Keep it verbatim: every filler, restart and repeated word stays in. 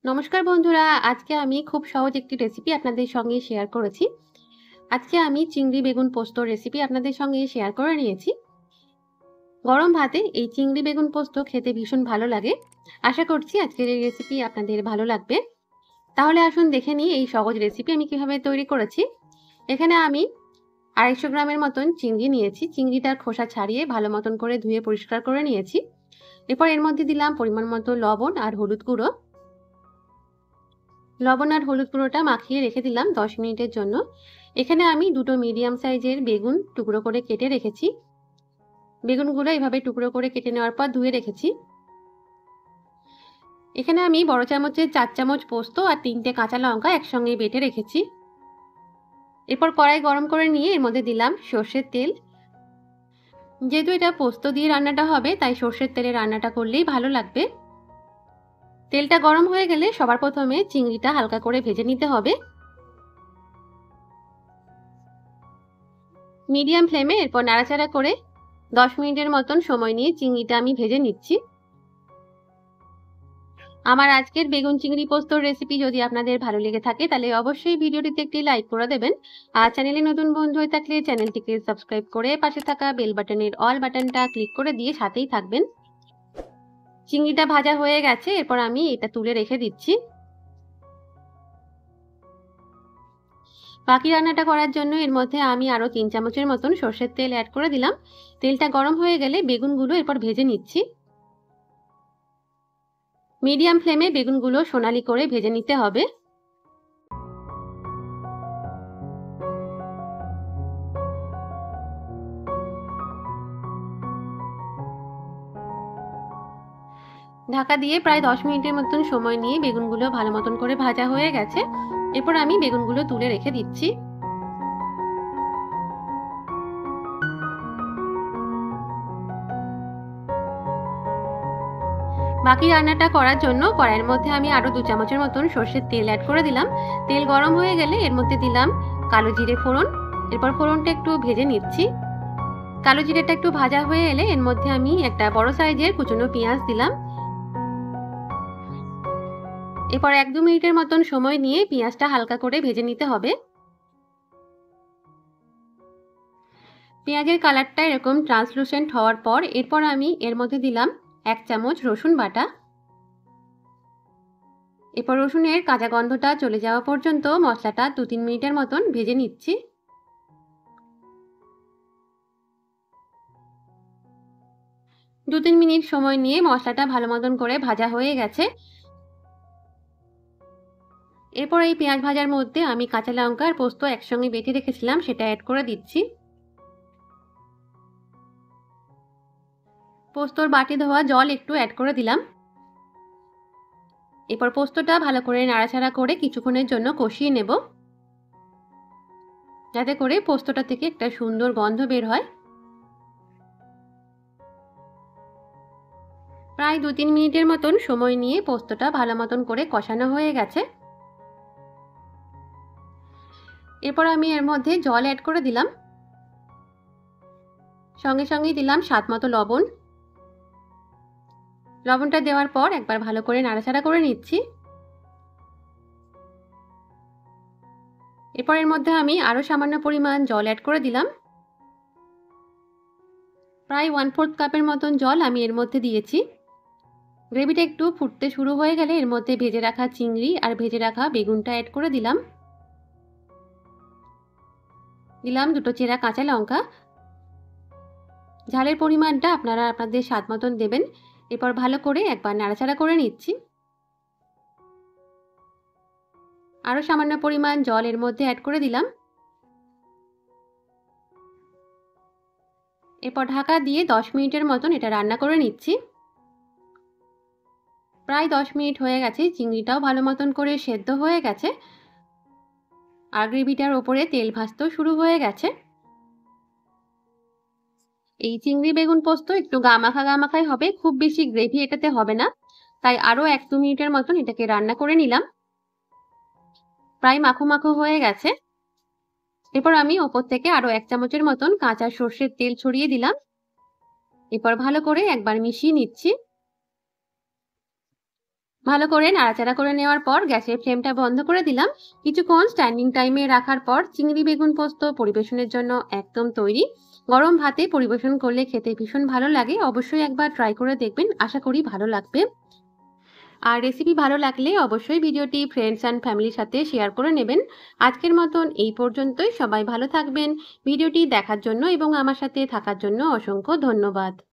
নমস্কার বন্ধুরা, আজকে আমি খুব সহজ একটি রেসিপি আপনাদের সঙ্গে শেয়ার করেছি। আজকে আমি চিংড়ি বেগুন পোস্তর রেসিপি আপনাদের সঙ্গে শেয়ার করে নিয়েছি। গরম ভাতে এই চিংড়ি বেগুন পোস্ত খেতে ভীষণ ভালো লাগে। আশা করছি আজকের এই রেসিপি আপনাদের ভালো লাগবে। তাহলে আসুন দেখে নিই এই সহজ রেসিপি আমি কিভাবে তৈরি করেছি। এখানে আমি আড়াইশো গ্রামের মতন চিংড়ি নিয়েছি। চিংড়িটার খোসা ছাড়িয়ে ভালো মতন করে ধুয়ে পরিষ্কার করে নিয়েছি। এরপর এর মধ্যে দিলাম পরিমাণ মতো লবণ আর হলুদ গুঁড়ো। লবণ আর হলুদ গুঁড়োটা মাখিয়ে রেখে দিলাম দশ মিনিটের জন্য। এখানে আমি দুটো মিডিয়াম সাইজের বেগুন টুকরো করে কেটে রেখেছি। বেগুনগুলো এভাবে টুকরো করে কেটে নেওয়ার পর ধুয়ে রেখেছি। এখানে আমি বড় চামচের চার চামচ পোস্ত আর তিনটে কাঁচা লঙ্কা একসঙ্গে বেটে রেখেছি। এরপর কড়াই গরম করে নিয়ে এর মধ্যে দিলাম সর্ষের তেল। যেহেতু এটা পোস্ত দিয়ে রান্নাটা হবে, তাই সর্ষের তেলে রান্নাটা করলেই ভালো লাগবে। তেলটা গরম হয়ে গেলে সবার প্রথমে চিংড়িটা হালকা করে ভেজে নিতে হবে। মিডিয়াম ফ্লেমে এরপর নাড়াচাড়া করে দশ মিনিটের মতন সময় নিয়ে চিংড়িটা আমি ভেজে নিচ্ছি। আমার আজকের বেগুন চিংড়ি পোস্তর রেসিপি যদি আপনাদের ভালো লেগে থাকে তাহলে অবশ্যই ভিডিওটিতে একটি লাইক করে দেবেন। আর চ্যানেলে নতুন বন্ধু হয়ে থাকলে চ্যানেলটিকে সাবস্ক্রাইব করে পাশে থাকা বেল বাটনের অল বাটনটা ক্লিক করে দিয়ে সাথেই থাকবেন। চিংড়িটা ভাজা হয়ে গেছে, এরপর আমি এটা তুলে রেখে দিচ্ছি। বাকি রান্নাটা করার জন্য এর মধ্যে আমি আরো তিন চামচের মতন সর্ষের তেল অ্যাড করে দিলাম। তেলটা গরম হয়ে গেলে বেগুনগুলো এরপর ভেজে নিচ্ছি। মিডিয়াম ফ্লেমে বেগুনগুলো সোনালি করে ভেজে নিতে হবে। ঢাকা দিয়ে প্রায় দশ মিনিটের মতন সময় নিয়ে বেগুনগুলো ভালো মতন করে ভাজা হয়ে গেছে। এরপর আমি বেগুনগুলো তুলে রেখে দিচ্ছি। বাকি রান্নাটা করার জন্য কড়াইয়ের মধ্যে আমি আরো দু চামচের মতন সর্ষের তেল অ্যাড করে দিলাম। তেল গরম হয়ে গেলে এর মধ্যে দিলাম কালো জিরে ফোড়ন। এরপর ফোড়নটা একটু ভেজে নিচ্ছি। কালো জিরেটা একটু ভাজা হয়ে এলে এর মধ্যে আমি একটা বড় সাইজের কুচনো পেঁয়াজ দিলাম। এরপর এক দু মিনিটের মতন সময় নিয়ে পেঁয়াজটা হালকা করে ভেজে নিতে হবে। পেঁয়াজের কালারটা এরকম ট্রান্সলুসেন্ট হওয়ার পর এরপর আমি এর মধ্যে দিলাম এক চামচ রসুন বাটা। এরপর রসুনের কাঁচা গন্ধটা চলে যাওয়া পর্যন্ত মশলাটা দু তিন মিনিটের মতন ভেজে নিচ্ছি। দু তিন মিনিট সময় নিয়ে মশলাটা ভালো মতন করে ভাজা হয়ে গেছে। এরপর এই পেঁয়াজ ভাজার মধ্যে আমি কাঁচা লঙ্কা আর পোস্ত একসঙ্গে বেটে রেখেছিলাম সেটা অ্যাড করে দিচ্ছি। পোস্তর বাটি ধোয়া জল একটু অ্যাড করে দিলাম। এরপর পোস্তটা ভালো করে নাড়াচাড়া করে কিছুক্ষণের জন্য কষিয়ে নেব, যাতে করে পোস্তটা থেকে একটা সুন্দর গন্ধ বের হয়। প্রায় দু তিন মিনিটের মতন সময় নিয়ে পোস্তটা ভালো মতন করে কষানো হয়ে গেছে। এরপর আমি এর মধ্যে জল অ্যাড করে দিলাম। সঙ্গে সঙ্গেই দিলাম স্বাদ মতো লবণ। লবণটা দেওয়ার পর একবার ভালো করে নাড়াচাড়া করে নিচ্ছি। এরপর এর মধ্যে আমি আরো সামান্য পরিমাণ জল অ্যাড করে দিলাম। প্রায় ওয়ান ফোর্থ কাপের মতন জল আমি এর মধ্যে দিয়েছি। গ্রেভিটা একটু ফুটতে শুরু হয়ে গেলে এর মধ্যে ভেজে রাখা চিংড়ি আর ভেজে রাখা বেগুনটা অ্যাড করে দিলাম। দিলাম দুটো চেরা কাঁচা লঙ্কা। ঝালের পরিমাণটা আপনারা আপনাদের স্বাদ মতন দেবেন। এরপর ভালো করে একবার নাড়াচাড়া করে নিচ্ছি। আরো সামান্য পরিমাণ জল এর মধ্যে অ্যাড করে দিলাম। এরপর ঢাকা দিয়ে দশ মিনিটের মতন এটা রান্না করে নিচ্ছি। প্রায় দশ মিনিট হয়ে গেছে, চিংড়িটাও ভালো মতন করে সেদ্ধ হয়ে গেছে আর গ্রেভিটার ওপরে তেল ভাসতেও শুরু হয়ে গেছে। এই চিংড়ি বেগুন পোস্ত একটু গামাখা গামাখাই হবে, খুব বেশি গ্রেভি এটাতে হবে না, তাই আরো এক দু মিনিটের মতন এটাকে রান্না করে নিলাম। প্রায় মাখো মাখো হয়ে গেছে। এরপর আমি ওপর থেকে আরো এক চামচের মতন কাঁচা সর্ষের তেল ছড়িয়ে দিলাম। এরপর ভালো করে একবার মিশিয়ে নিচ্ছি। ভালো করে নাড়াচাড়া করে নেওয়ার পর গ্যাসের ফ্লেমটা বন্ধ করে দিলাম। কিছুক্ষণ স্ট্যান্ডিং টাইমে রাখার পর চিংড়ি বেগুন পোস্ত পরিবেশনের জন্য একদম তৈরি। গরম ভাতে পরিবেশন করলে খেতে ভীষণ ভালো লাগে। অবশ্যই একবার ট্রাই করে দেখবেন, আশা করি ভালো লাগবে। আর রেসিপি ভালো লাগলে অবশ্যই ভিডিওটি ফ্রেন্ডস অ্যান্ড ফ্যামিলির সাথে শেয়ার করে নেবেন। আজকের মতন এই পর্যন্তই। সবাই ভালো থাকবেন। ভিডিওটি দেখার জন্য এবং আমার সাথে থাকার জন্য অসংখ্য ধন্যবাদ।